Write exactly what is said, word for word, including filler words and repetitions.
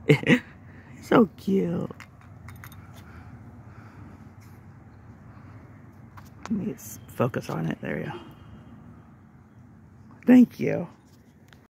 So cute. Let me focus on it. There you go. Thank you.